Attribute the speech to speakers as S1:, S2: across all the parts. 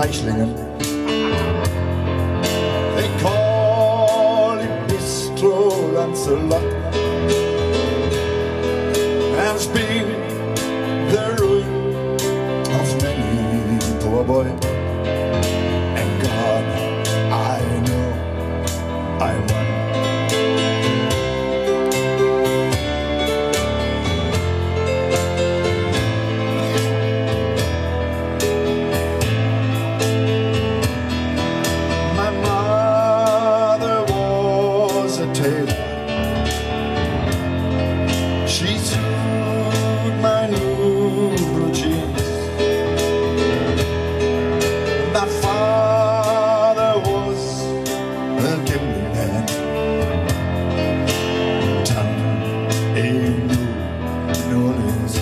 S1: Freichlingen. They call it Bistro Lancelot, and it's been the ruin of many poor boy. And God, I know I won. She sewed my new blue jeans. My father was a gambling man, down in New Orleans.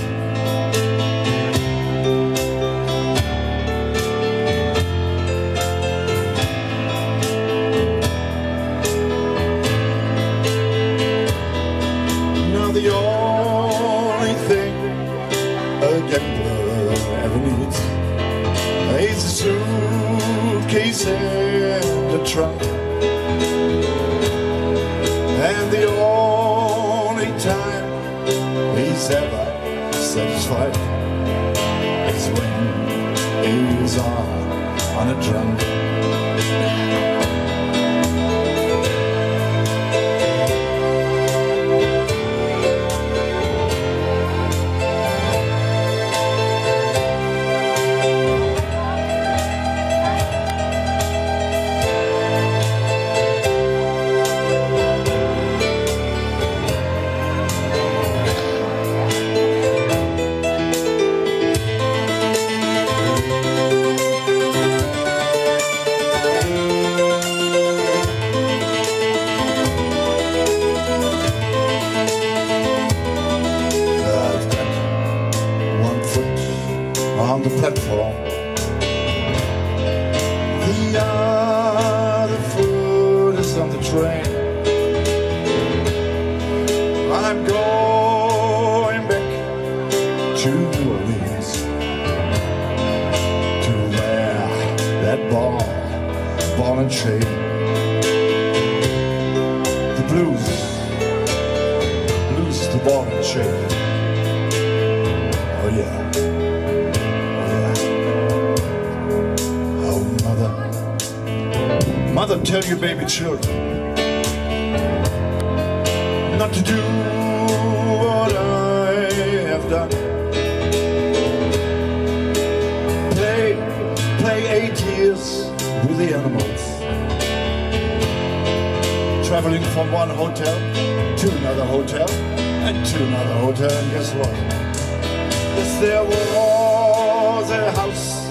S1: Now the only thing a gambler ever needs is a suitcase and a trunk. And the only time he's ever satisfied is when he's on a drunk. On the platform, the other foot is on the train. I'm going back to New Orleans to wear that ball and chain. The blues, the ball and chain. Oh yeah. Mother, tell your baby children not to do what I have done. Play 8 years with the animals, traveling from one hotel to another hotel and to another hotel. And guess what? Yes, there was a house